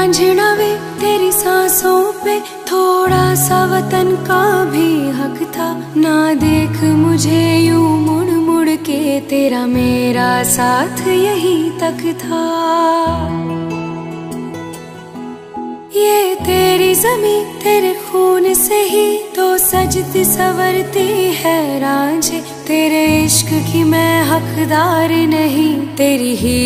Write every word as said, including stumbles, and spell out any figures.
रांझना वे तेरी सांसों पे थोड़ा सा वतन का भी हक था। ना देख मुझे यूं मुड़ मुड़ के, तेरा मेरा साथ यही तक था। ये तेरी ज़मीं तेरे खून से ही तो सजती संवरती है रांझे। तेरे इश्क की मैं हकदार नहीं, तेरी ही